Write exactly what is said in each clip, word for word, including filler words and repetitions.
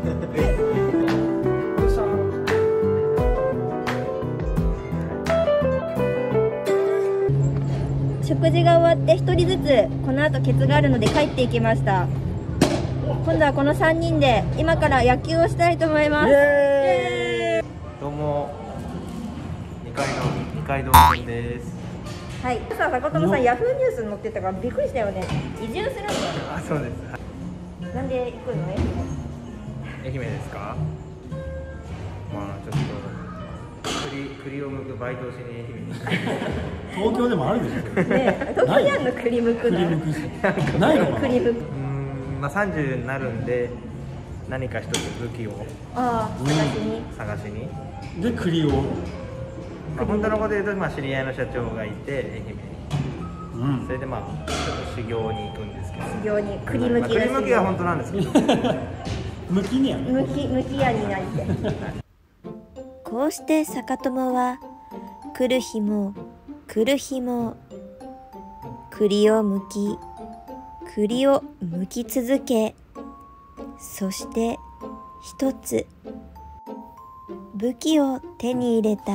食事が終わってひとりずつこの後ケツがあるので帰っていきました。今度はこのさんにんで今から野球をしたいと思います。イエーイ。 どうも二階の二階堂くんです。 はい。さあ坂友さん、ヤフーニュースに載ってたからびっくりしたよね。移住するんだ。 あ、そうです。 なんで行くの？愛媛。愛媛ですか？まあちょっと栗栗を剥くバイトをしに愛媛に。 東京でもあるでしょ。 ね、東京にあるの栗むくの。 栗むくないのかな。 栗むく。 うん、まあさんじゅうになるんで何か一つ武器をああ、探しに。 探しに。 で栗を。 まあ本当のこと言うと、まあ知り合いの社長がいて愛媛に。うん。それでまあちょっと修行に行くんですけど。 修行に栗むき。 栗むきは本当なんですけど。 むきにはね。 むきむき屋になって。 こうして坂友は来る日も来る日も栗を剥き栗を剥き続け、そして一つ武器を手に入れた。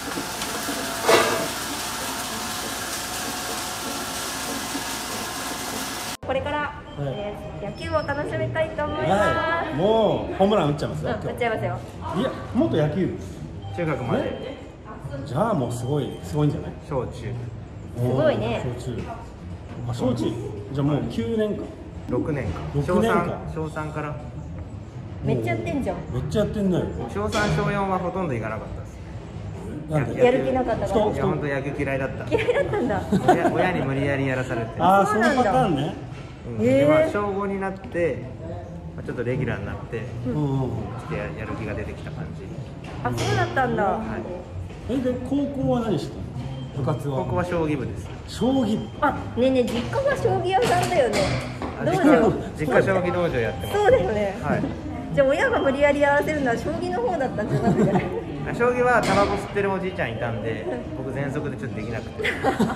これから、はい、えー、野球を楽しみたいと思います。 はい、もうホームラン打っちゃいますよ。 うん、打っちゃいますよ。 いや、元野球部。 中学まで。 じゃあもうすごいすごいんじゃない？ 小中。 すごいね。 小中。あ、小中。じゃあもうきゅうねんかん。 ろくねんか。 ろくねんか。 小さんから。 めっちゃやってんじゃん。 めっちゃやってんね。 小さん小よんはほとんど行かなかったです。 なんで？ やる気なかったから。 いや本当野球嫌いだった。 嫌いだったんだ。 親, 親に無理やりやらされて。 ああ、そのパターンね。 うん、でまあ小ごになってちょっとレギュラーになって、うん、ちょっと や, やる気が出てきた感じ。 あ、そうだったんだ。はい、 えで高校は何してたの？部活は？ 高校は将棋部です。 将棋部。 あ、ねえねえ、実家が将棋屋さんだよね。道場。 実家将棋道場やってます。 そうだよね。 はい。 じゃあ親が無理やりやらせるのは将棋の方だったんじゃなくて。 将棋はタバコ吸ってるおじいちゃんいたんで、僕全速でちょっとできなくて。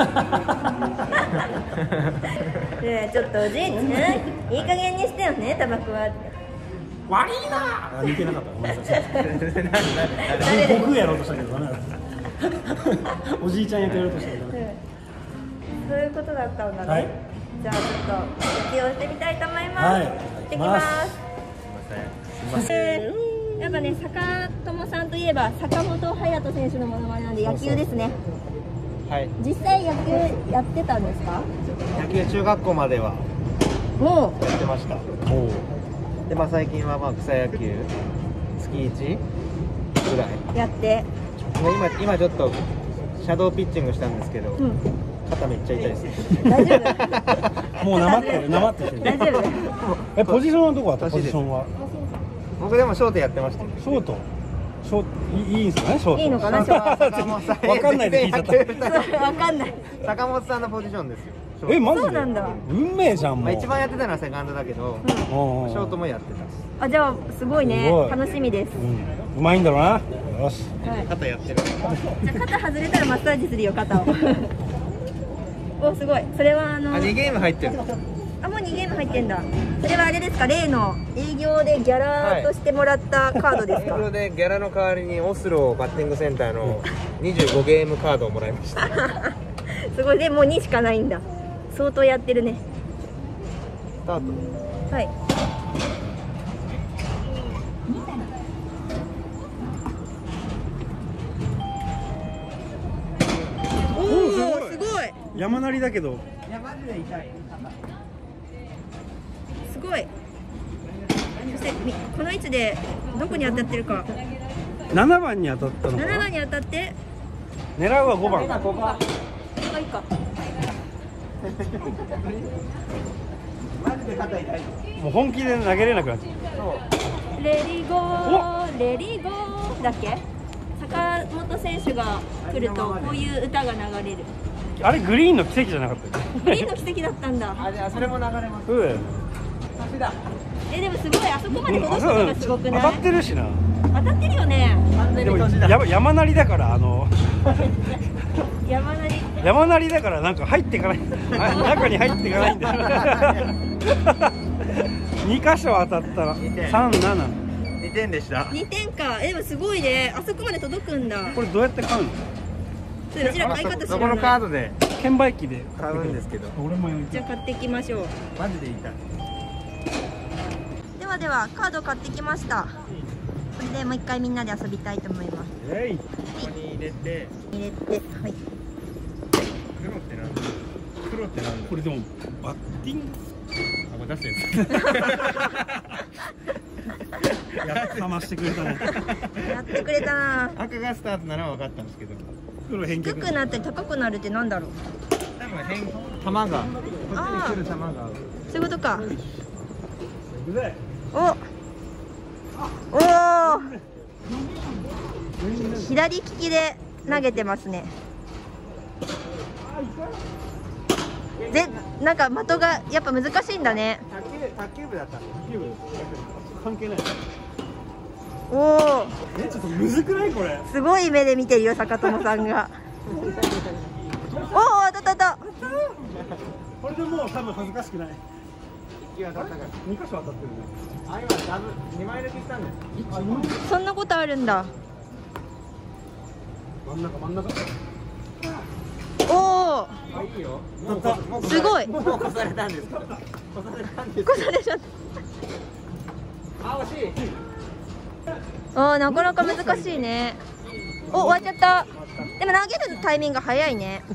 ねえ、ちょっとおじいちゃん、いい加減にしてよね、タバコは。 悪いな。あ、似てなかった。ごめんなさい。僕やろうとしたけどね。おじいちゃん役やろうとしたけどね。 そういうことだったんだね。 はい、 じゃあちょっと野球をしてみたいと思います。 はい、 行ってきます。 すみません。 えー、やっぱね、坂友さんといえば坂本勇人選手のものまねなんで野球ですね。 はい。 実際野球やってたんですか？ 野球中学校まではもうやってました。おでまあ最近はまあ草野球月いちぐらいやって。 今今ちょっとシャドーピッチングしたんですけど、うん、肩めっちゃ痛いです。 大丈夫？ もうなまってるなまってる。 大丈夫？ え、ポジションはどこだった？ポジションは。 僕でもショートやってました。 ショート。ショートいいんですかね、ショート。 いいのかな、ショート。 わかんないで聞いちゃった。 わかんない。 坂本さんのポジションですよ。 え、マジで？ そうなんだ。 運命じゃんもう。 まあ一番やってたのはセカンドだけど、ショートもやってた。 あ、じゃあすごいね。楽しみです。 うまいんだろうな。よし。 肩やってる。 じゃあ肩外れたらマッサージするよ、肩を。お、すごい。それはあの。 あ、にゲーム入ってる。 あ、もうにゲーム入ってんだ。それはあれですか、例の営業でギャラとしてもらったカードですか？ 営業でギャラの代わりにオスロバッティングセンターのにじゅうごゲームカードをもらいました。 すごい、でもうにしかないんだ。相当やってるね。 スタート。 はい。おお、すごい。 山なりだけど。 マジで痛い。 すごい。そしてこの位置でどこに当たってるか。 ななばんに当たったのかな。 ななばんに当たって。 狙うはごばん。 ここか。いいか。 マジで肩痛い。 もう本気で投げれなくなっちゃう。レディゴー、レディゴーだっけ？坂本選手が来るとこういう歌が流れる。 あれグリーンの奇跡じゃなかった？ グリーンの奇跡だったんだ。 あ、じゃあそれも流れます。 うん。 え、でもすごい、あそこまで戻すのがすごくない？ 当たってるしな。 当たってるよね。 でも山山なりだからあの山なり。 山なりだからなんか入っていかない。中に入っていかないんだよ。に箇所当たったらさん、なな。 にてんでした。 にてんか。えでもすごいね。あそこまで届くんだ。 これどうやって買うの？ それうちら買い方知らそこのカない。 ードで券売機で買うんですけど。 俺もやりたい。 じゃあ買っていきましょう。 マジで言いたい。 ではではカード買ってきました。これでもう一回みんなで遊びたいと思います。 えい。 ここに入れて。 入れて、はい。 黒ってなんだ。黒ってなんだ。 これでもバッティング。 あ、これ出すやつ。 やっかましてくれたね。 やってくれたな。 赤がスタートなのは分かったんですけど。 黒返却。 低くなったり高くなるってなんだろう。 多分変玉がこっちに来る玉が。 そういうことか。 うざい。 お。おお。左利きで投げてますね。で、なんか的がやっぱ難しいんだね。 卓球卓球部だった。卓球部関係ない。 おお。 え、ちょっとむずくないこれ。 すごい目で見てるよ坂友さんが。おお、当たった当たった。 これでもう多分恥ずかしくない。 一球当たったから。 二箇所当たってるね。 あ、今ダブ二枚抜きしたんだよ。 そんなことあるんだ。 真ん中真ん中。 おお。 あ、いいよ。 当たった。 すごい。 もう越されたんですか。越されたんです。 こされちゃっあ、惜しい。 た。ああ、なかなか難しいね。お、終わっちゃった。でも投げるタイミングが早いね。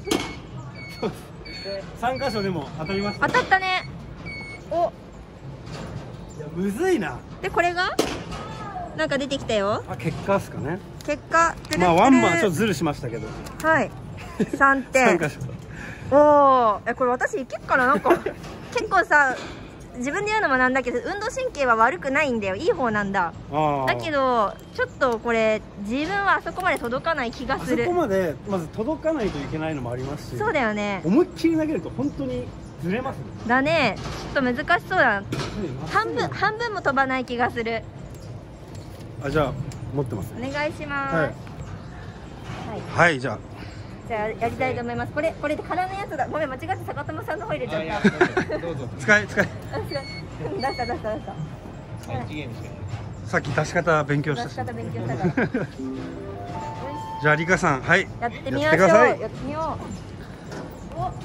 三箇所でも当たりました。 当たったね。お。 いやむずいな。 で、これが。なんか出てきたよ。 あ、結果ですかね。 結果。 まあワンマンちょっとズルしましたけど。 はい。三点。 三箇所。 おお。え、これ私いけっかな、なんか。結構さ。自分で言うのもなんだけど、運動神経は悪くないんだよ。いい方なんだ。 あだけど、ちょっとこれ、自分はあそこまで届かない気があそする。 こまでまず届かないといけないのもありますし。 そうだよね。 思いっきり投げると本当にずれますね。 だね。ちょっと難しそうだな。半分、半分も飛ばない気がする。 あ、じゃあ持ってますね。 お願いします。 はい。 はい。 はい、じゃあ。 じゃあ、やりたいと思います。これ、これで空のやつだ。ごめん、間違って坂友さんの方入れちゃった。 どうぞ。 使い使い。 あ、違う。出した、出した、出した。 一ゲームしかない。 さっき出し方勉強したし。 出し方勉強したから。よしじゃあリカさん、はい。 やってみましょう。 やってくださいやってみよう。お。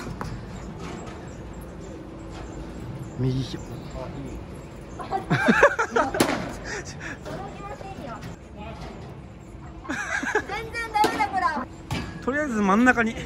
右ひょ。 全然ダメだこら。 とりあえず真ん中に。 終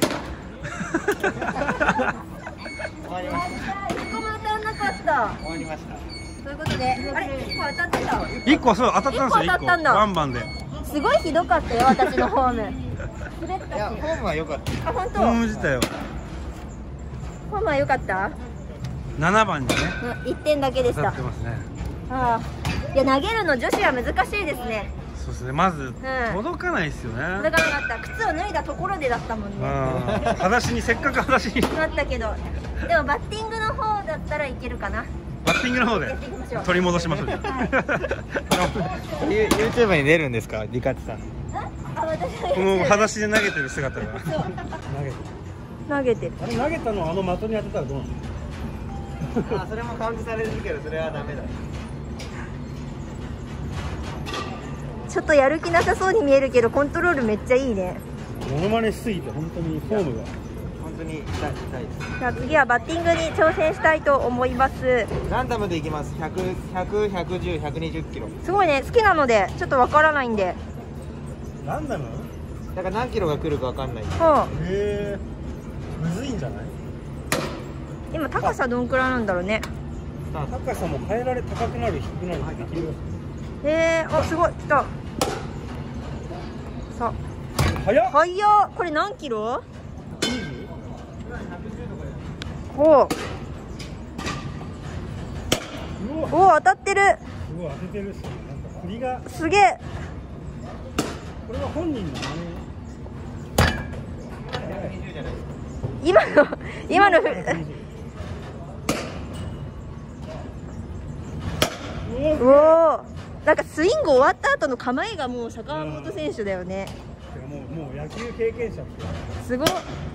わりました。 一個も当たんなかった。 終わりました。 ということで、あれ、一個当たってた。 一個そう当たったんですよ。 一個当たったんだワンバンで。 すごいひどかったよ、私のホーム。滑ったいや、 し。 ホームは良かった。 あ、本当。 ホーム自体はホームは良かった。 ななばんにね。 うん、一点だけでし当た。 たってますね。 ああ、いや、投げるの女子は難しいですね。 そうですね。まず届かないですよね。 だからなかった。靴を脱いだところでだったもんね。 ああ、裸足にせっかく裸足に。 なったけど、でもバッティングの方だったらいけるかな。 バッティングの方でやっていきましょう。 取り戻しましょう。じゃあユーチューブに出るんですか、リカチさん。 あ、私はこの裸足で投げてる姿が。 そう投げてる。 投げてる。 あれ投げたのをあの的に当てたらどうなの？ あ、それもカウントされるけど、それはダメだ。 ちょっとやる気なさそうに見えるけど、コントロールめっちゃいいね。 モノマネしすぎて本当にフォームが。 本当に痛い、痛いです。 じゃあ次はバッティングに挑戦したいと思います。 ランダムでいきます。百、百、百十、百二十キロ。 すごいね、好きなのでちょっとわからないんで。 ランダム？ だから何キロが来るかわかんない。 うん。 へえ。むずいんじゃない？ 今高さどんくらいなんだろうね。 スタート。 高さも変えられ、高くなる低くなるってできる。 へえー、あ、すごい、来た。さ早っ。 あ、はいや、これ何キロ？おう。 うわ。 おお、当たってる。 すごい当ててるし、なんか振りが。 すげえ。 これは本人の真今の今のふ似。 うおー、なんかスイング終わった後の構えがもう坂本選手だよね。 もうもう野球経験者。 すごい。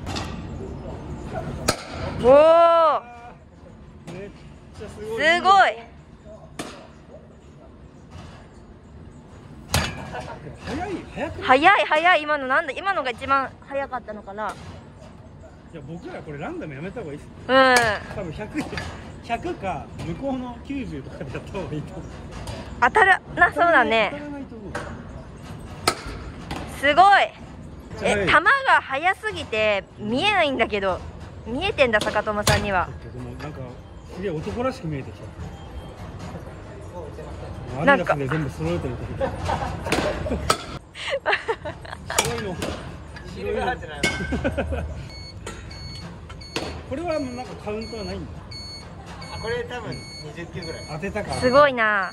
おお、 めっちゃすごい。 すごい。 早い早く早い早い。今のなんだ、今のが一番早かったのかな。 いや僕らこれランダムやめた方がいいっす。 うん。 多分ひゃく、ひゃくか向こうのきゅうじゅうとかでやった方がいいと思う。 当たらなそうだね。 当たらないと思う。 すごい。え、 はい球が速すぎて見えないんだけど、見えてんだ坂友さんには。 でもなんかすげえ男らしく見えてきた。アなんかディダスで全部揃えてる時。白いの。白いの。これはなんかカウントはないんだ。 あ、これ多分にじゅっきゅうぐらい。 当てたから。 すごいな。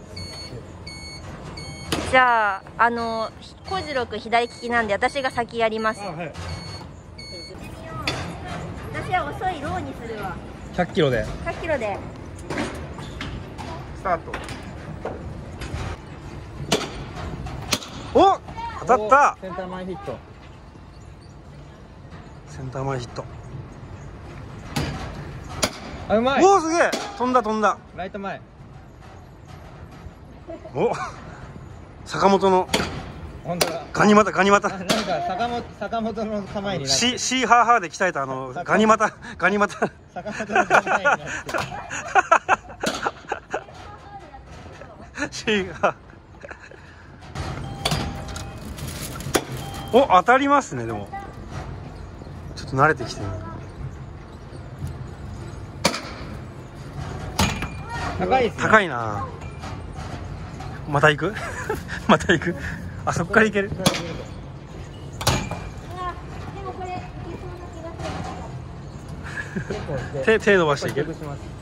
じゃあ、あの小次郎くん左利きなんで私が先やります。 あ、はい。 私は遅いローにするわ。 ひゃっキロで。 ひゃっキロで。 スタート。 お、当たった。 センター前ヒット。 センター前ヒット。 あ、うまい。 おお、すげえ。飛んだ飛んだ。 ライト前。 お、坂本の本当だ。 ガニ股ガニ股。 なんか坂本坂本の構えになって。 シシーハーハーで鍛えたあのガニ股ガニ股。 坂本の構えになって。 シーハー。お、当たりますね。でもちょっと慣れてきてる。 高いですね。 高いな。また行くまた行く。あ、そこから行ける。 でもこれいけそうな気がする。 手手伸ばしていける。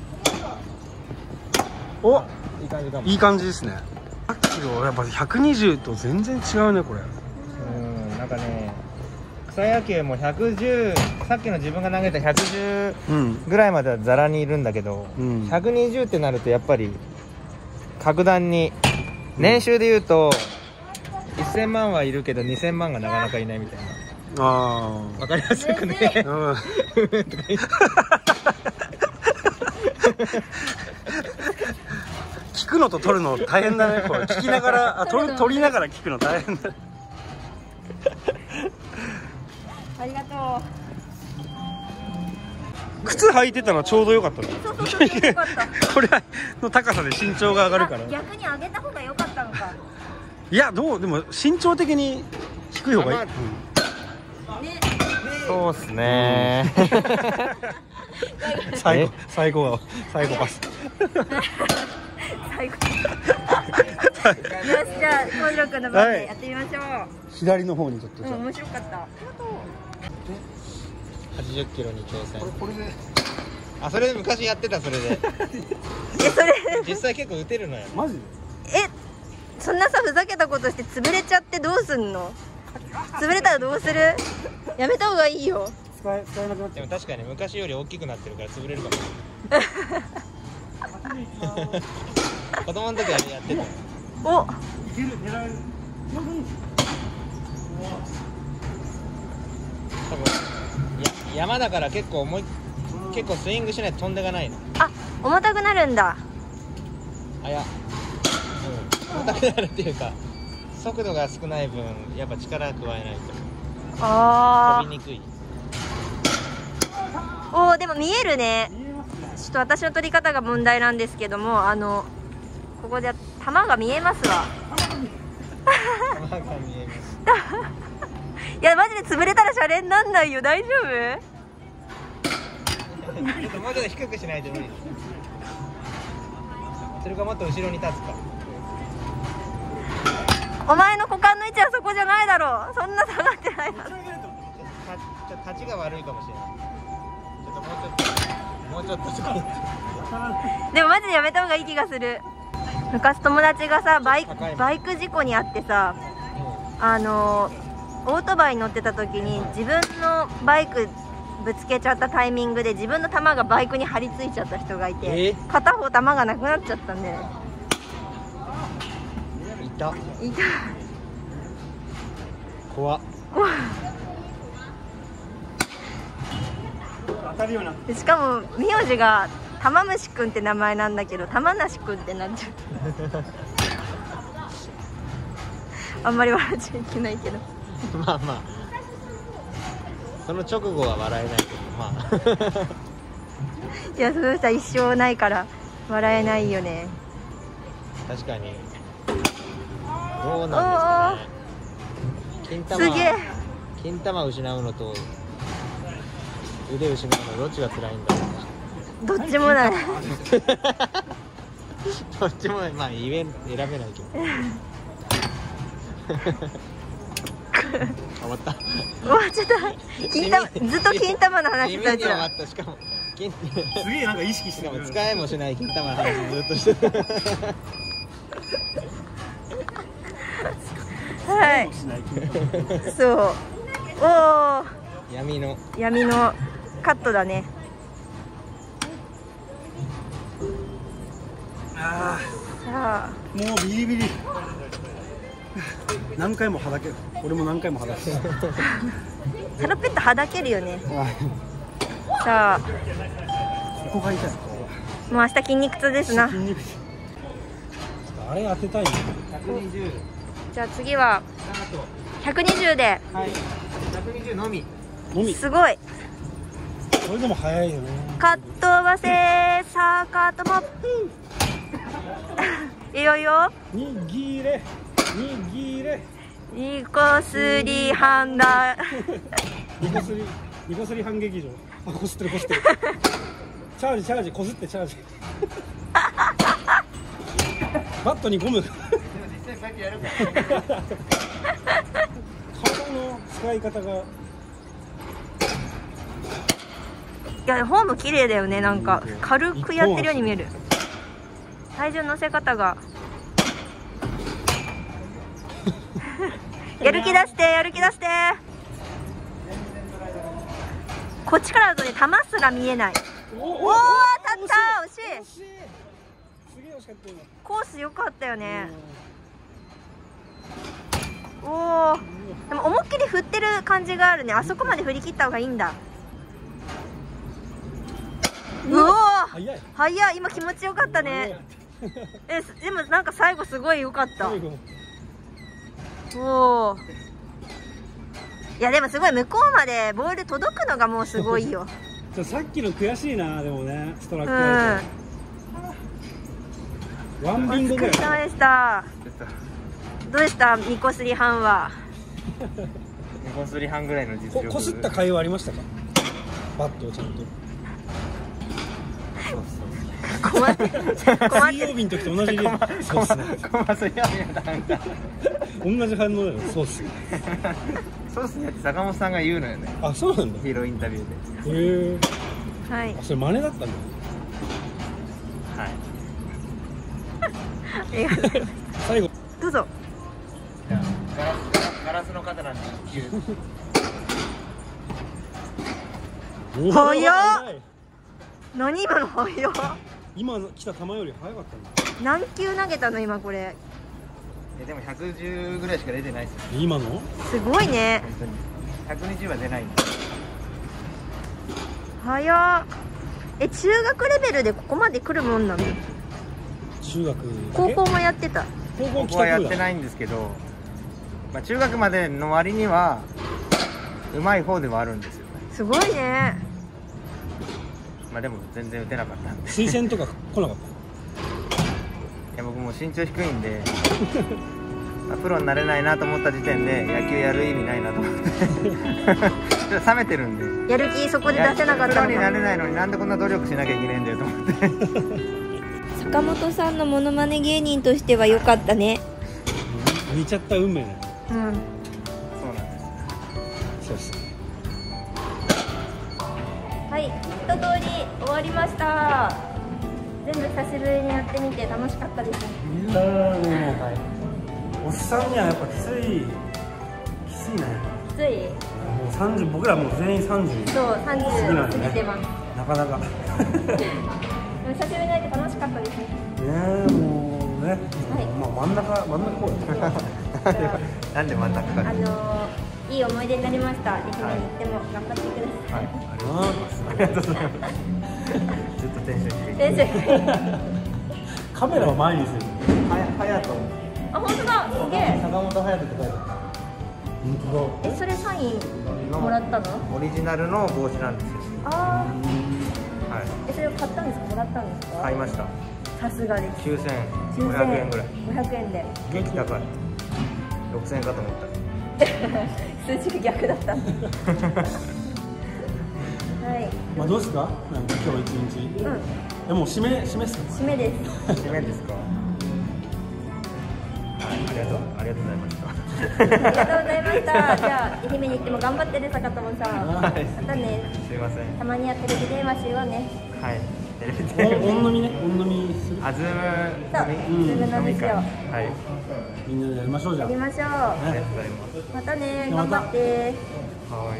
お、 いい感じかも。 いい感じですね。さっきのやっぱひゃくにじゅうと全然違うねこれ。 うん、なんかね、草野球もひゃくじゅう、さっきの自分が投げたひゃくじゅううんぐらいまではザラにいるんだけど、 うん、 ひゃくにじゅうってなるとやっぱり格段に年収でいうとせんまんはいるけどにせんまんがなかなかいないみたいな。 あわかりやすくね。 あ、うん聞くのと撮るの大変だね。これ聞きながら、あ、撮る撮りながら聞くの大変だ。 ありがとう。 靴履いてたのちょうどよかったの。 そうそうそうそう、よかった。 これの高さで身長が上がるから。 あ、逆に上げた方が良かったのか。 いや、どうでも身長的に低い方がいい。 あ、まうんね。 そうっすね。 最後最後は最後パス。 最後。よし、じゃあ小次郎くんの番でやってみましょう。 左の方にちょっとうん、 じゃあ。 面白かった。ありがとう。 はちじゅっキロに挑戦。 これであ、それで昔やってた。それでえ、それ実際結構打てるのよ。 マジで？ え、そんなさふざけたことして潰れちゃってどうすんの？潰れたらどうする？やめた方がいいよ。 使え使えなくなっちゃう。 でも確かに昔より大きくなってるから潰れるかも。子供の時はやってた。 お、 いける、狙える。 多分や山だから結構重い、結構スイングしないと飛んでがないの。 あ、重たくなるんだ。 あ、いや、うん、重たくなるっていうか速度が少ない分やっぱ力加えないとあ飛びにくい。 あ。おー、でも見えるね。ちょっと私の取り方が問題なんですけども、あのここで球が見えますわ。 球が見えます。 いや、マジで潰れたらシャレになんないよ。大丈ちょっともうちょっと低くしないと無理です。それかもっと後ろに立つか。 夫？お前の股間の位置はそこじゃないだろう。そんな下がってないだろ。 ちょっと立ちが悪いかもしれない。ちょっともうちょっともうちょっとそこ。 でもマジでやめた方がいい気がする。昔友達がさバイクバイク事故に遭ってさ、あのオートバイに乗ってた時に自分のバイクぶつけちゃったタイミングで自分の球がバイクに張り付いちゃった人がいて、 えー、 片方球がなくなっちゃったんで。 いた。 いた。 怖っ。 当たるようになって。 しかも名字が玉虫くんって名前なんだけど玉梨くんってなっちゃう。 あんまり笑っちゃいけないけどまあまあその直後は笑えないけどまあいや、その人は一生ないから笑えないよね。 確かにどうなんですかね。金玉すげえ。 金玉失うのと腕失うのどっちが辛いんだろう。 どっちもないどっちもまあ言えん選べないけど終わった終わっちゃった。金玉ずっと金玉の話したじゃん。 地味に終わった。しかも金すげえなんか意識ししてかるも使えもしない金玉の話ずっとしてたはいしないそうおお闇の闇のカットだね。 あさああもうビリビリ何回もはだける。俺も何回もはだけるサラペットはだけるよね。さあここが痛い。 もう明日筋肉痛ですな。 筋肉あれ当てたいね。 ひゃくにじゅうじゃあ次はスタート。 ひゃくにじゅうではいひゃくにじゅうのみ。 のみ。 すごい。 それでも早いよね。 カット合わせさあカットもいいよいいよ。 握れ握れニコスリハンダニコスリニコスリ反撃場。あ、こすってるこすってるチャージチャージこすってチャージバットにゴム体の使い方がいや、フォーム綺麗だよね。なんか軽くやってるように見える。体重乗せ方がやる気出してやる気出して。こっちからだとね、球すら見えない。おお、当たった惜しい。 惜しい。すげえ惜しかったよ。 コース良かったよね。おお、でも思いっきり振ってる感じがあるね。あそこまで振り切った方がいいんだ。うおー、 早い。 早い。今気持ちよかったね。え、でもなんか最後すごい良かった。 最後おお。いやでもすごい、向こうまでボール届くのがもうすごいよ。 ちょさっきの悔しいな。でもね、ストラッうクアウん。 トワンおビンゴぐらい。 疲れ様でした。どうでしたニコスリハンは。 ニコスリ半ぐらいの実力。 ここすった会話ありましたか。バットをちゃんと。 困って困って水曜日の時と同じで。そうっすね。 コマスリハンなんか同じ反応だよ。そうっすね。 そうっすねって坂本さんが言うのよね。 あ、そうなんだ。 ヒーローインタビューで。 へえ。 はいあ、それ真似だったんだ。 はい。 ありがとうございます。 最後。 どうぞ。 ガラスガラスの方なんでおー早っ早い。 何今の早っ。 今の来た球より早かったんだ。 何球投げたの今これ。 えでもひゃくじゅうぐらいしか出てないですよ。 今のすごいね。 本当にひゃくにじゅうは出ないんで。 早っ。え、中学レベルでここまで来るもんなの？ 中学高校もやってた。 高校僕はやってい。 ないんですけど、まあ、中学までの割にはうまい方ではあるんですよね。 すごいね。 まあでも全然打てなかったんで。 推薦とか来なかっいや僕もう身長低いんでまあプロになれないなと思った時点で野球やる意味ないなと思ってちょっと冷めてるんで、 やる気そこで出せなかったのか。 プロになれないのになんでこんな努力しなきゃいけないんだよと思って坂本さんのモノマネ芸人としては良かったね。 た。似ちゃった運命だよ。 うん。 そうなんです。 そうっすね。 はい、一通り終わりました。全部久しぶりにやってみて楽しかったです。 いやーもう、はい、おっさんにはやっぱきついきついね。 きつい？ もうさんじゅう、僕らもう全員さんじゅう。 そう、さんじゅう過ぎてます。 なかなかねでも久しぶりに会えて楽しかったですね。 えもうね、まあ真ん中真ん中こうよなんで真ん中か。 あのー、いい思い出になりました。愛媛に行っても頑張ってください。 はい、ありがとうございますずっとテンション低い。 テンション低い。 カメラを前にする。 はや、はやと。 あ、本当だ。すげえ。 坂本勇人って書いてある。本当だ。 え、それサインもらったの？ オリジナルの帽子なんですよ。 ああ。 はい。 え、それを買ったんですか？もらったんですか？ 買いました。 さすがです。 きゅうせんごひゃくえんぐらい。 ごひゃくえんで。 激高い。ろくせんえんかと思った。 数字が逆だった。はい。 まあどうですか？なんか今日一日。うん。でも締め締めっすか？ 締めです。 締めですか？はい、ありがとうありがとうございました。 ありがとうございました。じゃあ愛媛に行っても頑張ってね、坂友さん。またね。 すいません。 たまにはテレビ電話しようね。 はい。テレビ電話。 お飲みね、お飲みする。 あ、ズーム。 そう、ズーム飲みしよう。 はい。 みんなでやりましょうじゃん。 やりましょう。 ありがとうございます。 またね、頑張って。 はい。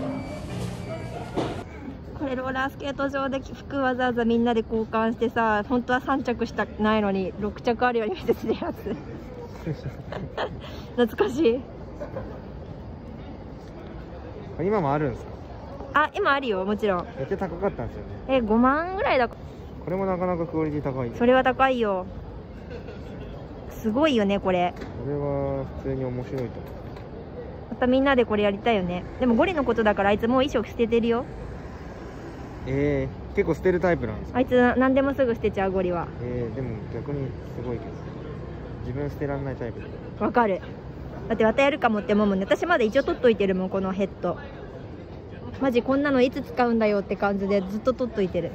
これローラースケート場で服わざわざみんなで交換してさ、本当はさん着したくないのにろく着あるように見せてるやつ。懐かしい。 今もあるんですか？ あ、今あるよ、もちろん。 めっちゃ高かったんですよね。 え、ごまんぐらいだ。これもなかなかクオリティ高い。 それは高いよ。すごいよね、これ。 これは普通に面白いと思う。 またみんなでこれやりたいよね。でもゴリのことだからあいつもう衣装捨ててるよ。 えー、結構捨てるタイプなんですか？ あいつ何でもすぐ捨てちゃう、ゴリは。 えー、でも逆にすごいけど自分捨てられないタイプ。 わかる。だってまたやるかもって思うもんね。私まだ一応取っといてるもん、このヘッド。マジこんなのいつ使うんだよって感じでずっと取っといてる。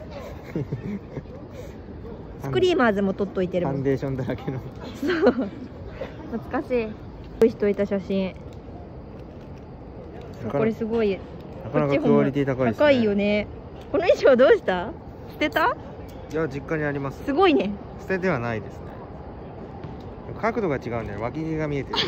スクリーマーズも取っといてるもん。 ファンデーションだらけの。 そう。懐かしい。用意しといた写真。これすごい。 なかなかクオリティ高いですね。 高いよね。この衣装どうした？捨てた？ いや、実家にあります。 すごいね。 捨ててはないですね。角度が違うんだよ。脇毛が見えてる。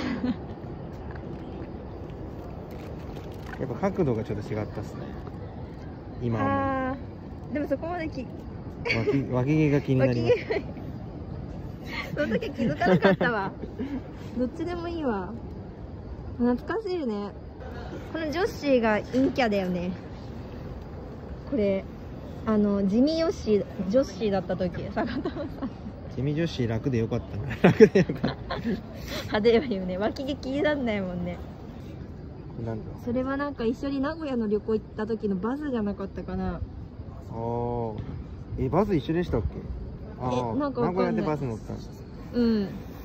やっぱ角度がちょっと違ったっすね。今は。 ああ。でもそこまでき。 脇脇毛が気になります。 その時気づかなかったわ。どっちでもいいわ。懐かしいね。このジョッシーが陰キャだよね。これあの地味ヨッシージョッシーだった時、坂友さん。 地味ジョッシー楽でよかったな。楽でよかった。 派手よね。脇毛気になんないもんね。 なんだ。 それはなんか一緒に名古屋の旅行行った時のバズじゃなかったかな。 ああ。え、バズ一緒でしたっけ？ああ。なんか名古屋でバズ乗ったんです。 うん。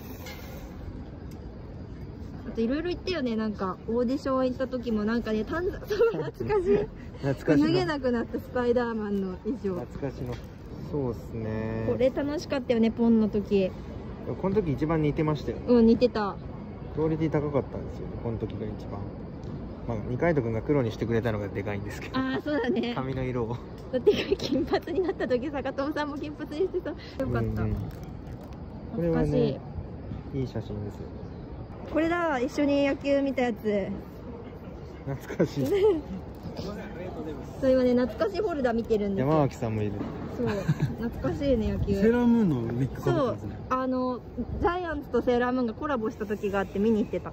あといろいろ言ってよね。なんかオーディション行った時もなんかね、短冊懐かしい。 懐かしい。 脱げなくなったスパイダーマンの衣装。 懐かしの。そうですね。 これ楽しかったよね、ポンの時。 この時一番似てましたよ。 うん、似てた。 クオリティ高かったんですよね。この時が一番。まあ、二階堂くんが黒にしてくれたのがでかいんですけど。ああ、そうだね。髪の色を。だって金髪になった時、坂友さんも金髪にしてた。よかった。うん、これはね、いい写真ですよ。これだ、一緒に野球見たやつ。懐かしい。そう、今ね、懐かしいフォルダ見てるんですよ。山脇さんもいる。そう、懐かしいね、野球。セーラームーンのウィッグかぶってますね。そう、あの、ジャイアンツとセーラームーンがコラボした時があって見に行ってた。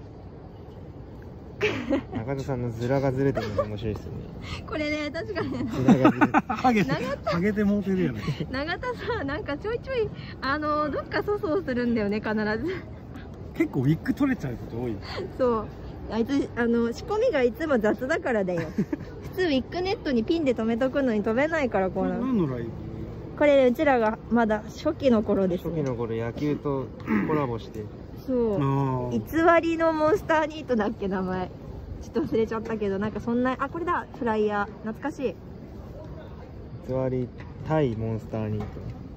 中田さんのズラがずれてるのが面白いですよね。これね、確かに。ズラがずれて。ハゲて、ハゲてもうてるよね。永田さん、なんかちょいちょい、あの、どっか粗相するんだよね、必ず。結構ウィッグ取れちゃうこと多い。そう。あいつ、あの、仕込みがいつも雑だからだよ。普通ウィッグネットにピンで留めとくのに留めないから、この。何のライブ？これ、うちらがまだ初期の頃ですね。初期の頃、野球とコラボして。そう。偽りのモンスターニートだっけ、名前。ちょっと忘れちゃったけど、なんかそんな、あ、これだ、フライヤー。懐かしい。偽り対モンスターニート。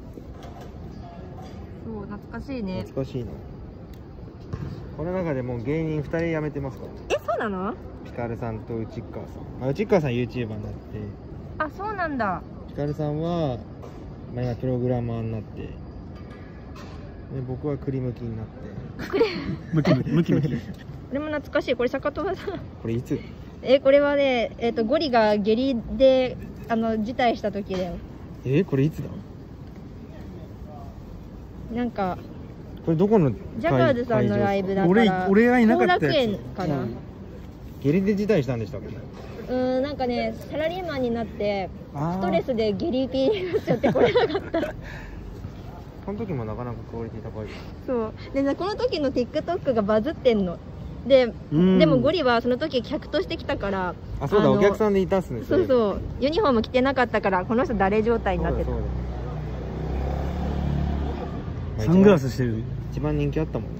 そう、懐かしいね。懐かしいな。この中でもう芸人ふたり辞めてますから。え、そうなの？ピカルさんと内川さん。あ、内川さん ユーチューバー になって。あ、そうなんだ。ピカルさんは、まあ、今プログラマーになって。で、僕はクリムキになって。クリムキムキムキムキ。これも懐かしい。これ坂友さん。これいつ？え、これはね、えっとゴリが下痢であの辞退した時だよ。え、これいつだ？なんか。これどこのジャガーズさんのライブだから。俺がいなかったやつ。後楽園かな。下痢で辞退したんでしたっけ？うん、なんかね、サラリーマンになってストレスで下痢ピーになっちゃって来れなかった。 この時もなかなかクオリティ高い。 そうでね、この時の TikTok がバズってんので、でもゴリはその時客として来たから、 あ、そうだ、お客さんでいたっすね。 そうそう、ユニフォーム着てなかったから、この人誰状態になってた。 サングラスしてる。 一番人気あったもんね。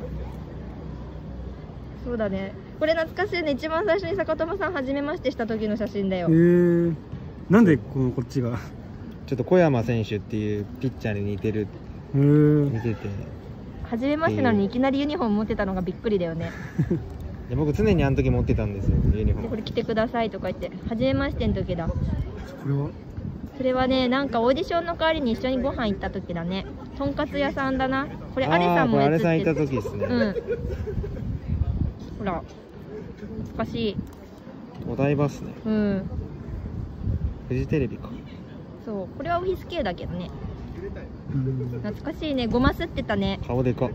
そうだね、これ懐かしいね。一番最初に坂友さん初めましてした時の写真だよ。 へえ。なんでこのこっちがちょっと小山選手っていうピッチャーに似てる、 へえ、 似てて、 初めましてなのにいきなりユニフォーム持ってたのがびっくりだよね。 で僕常にあの時持ってたんですよ、ユニフォーム。 これ着てくださいとか言って、初めましての時だ。 これはそれはね、なんかオーディションの代わりに一緒にご飯行った時だね。とんかつ屋さんだな。これアレさんもあ写ってる。 れさんいた時ですね。 うん。ほら、懐かしい。 お台場っすね。 うん。 フジテレビか。 そう、これはオフィス系だけどね。懐かしいね、ごますってたね。 顔でか。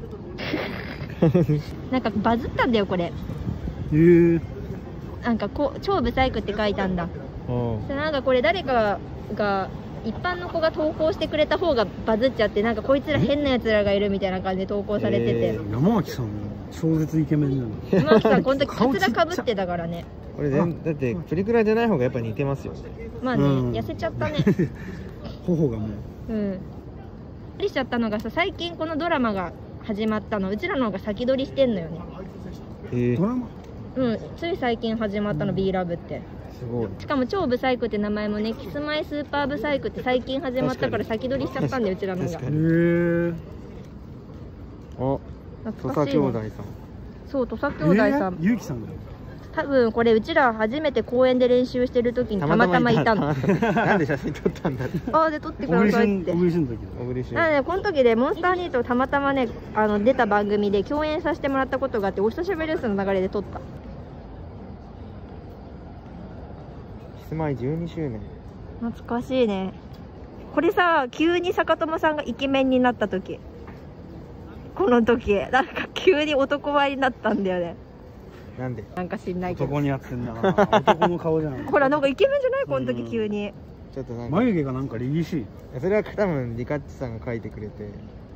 なんかバズったんだよこれ。 へえ。 なんかこう超ブサイクって書いたんだ。でなんかこれ誰かが一般の子が投稿してくれた方がバズっちゃって、なんかこいつら変なやつらがいるみたいな感じで投稿されてて、 えー、 山脇さん超絶イケメンなの。 山脇さんこの時カツラかぶってたからね。 これ全だってプリクラじゃない方がやっぱ似てますよね。 まあね、うん、痩せちゃったね。 頬がもううんびっくりしちゃったのがさ、最近このドラマが始まったの、うちらの方が先取りしてんのよね。 えー、 ドラマ？ うん、つい最近始まったの、うん、B ラブって。すごい。しかも超ブサイクって名前もね、キスマイスーパーブサイクって最近始まったから先取りしちゃったんだよ、うちらの方が。へえ。 あ、土佐兄弟さん。 そう、土佐兄弟さん。 ゆうきさんだよ。 多分これうちら初めて公園で練習してる時にたまたまいたの。 なんで写真撮ったんだって。 ああ、で撮ってくださいって。 小栗旬の時だ。 なのでこの時でモンスターニートたまたまね、あの出た番組で共演させてもらったことがあって、お久しぶりですの流れで撮った。 キスマイじゅうにしゅうねん。 懐かしいね。これさ、急に坂友さんがイケメンになった時、この時なんか急に男前になったんだよね。 なんで？ なんか知んないけど。 男にやってんだな。男の顔じゃん。 ほら、なんかイケメンじゃない？この時急に。 ちょっとなんか眉毛がなんか凛々しい。 それは多分リカッチさんが書いてくれて。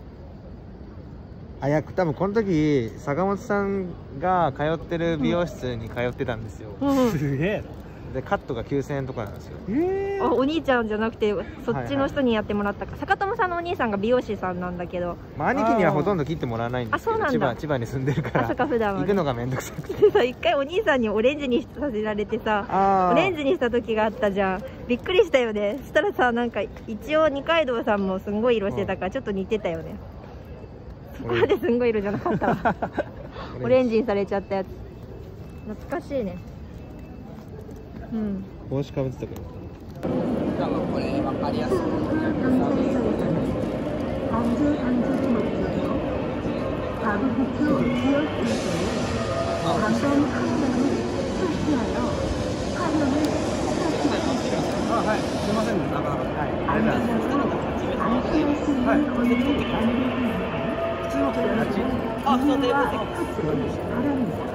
あ、いや多分この時坂本さんが通ってる美容室に通ってたんですよ。 うんうん、 すげえ。 でカットがきゅうせんえんとかなんですよ。 えー、お兄ちゃんじゃなくてそっちの人にやってもらったか、はいはい、坂友さんのお兄さんが美容師さんなんだけど、 まあ、兄貴にはほとんど切ってもらわないんですけど、千葉千葉に住んでるから朝か普段は、ね、 行くのがめんどくさくてさ、一回お兄さんにオレンジにさせられてさ、オレンジにした時があったじゃん。びっくりしたよね。そしたらさ、なんか一応二階堂さんもすんごい色してたからちょっと似てたよね。そこまですんごい色じゃなかったわ。オレンジにされちゃったやつ懐かしいね。うん、 帽子かぶってたから。 これ分かりやすい。はい、すみませんね、なかなか。はい、ありがとうございます。はい、普通のテーブル席。あ、普通のテーブル席です。